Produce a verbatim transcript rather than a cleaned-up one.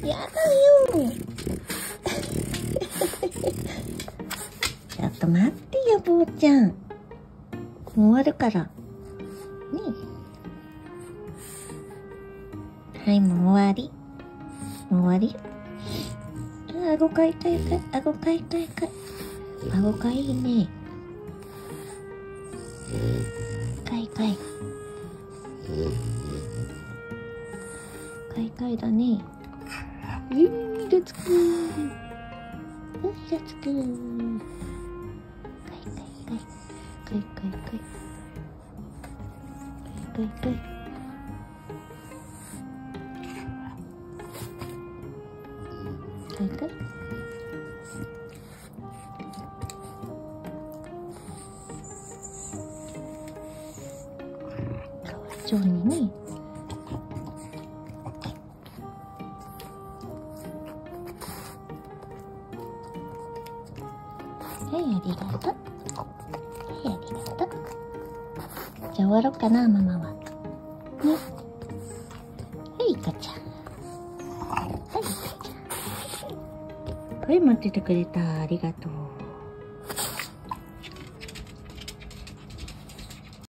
やだよ。ちょっと待ってよ、坊ちゃん。もう終わるから。ねえ。はい、もう終わり。もう終わりよ。あごかいかいかい。あごかいかいかい。あごかいいね。かいかい。かいかいだね。いー、イラつくー。イラつくー。かいかいかい。かいかいかい。かいかいかい。かいかい。かわいそうにね。はい、ありがとう。はい、ありがとう。じゃあ終わろうかな、ママは。ね。はい、いかちゃん。はい、いかちゃん。はい、待っててくれた。ありがとう。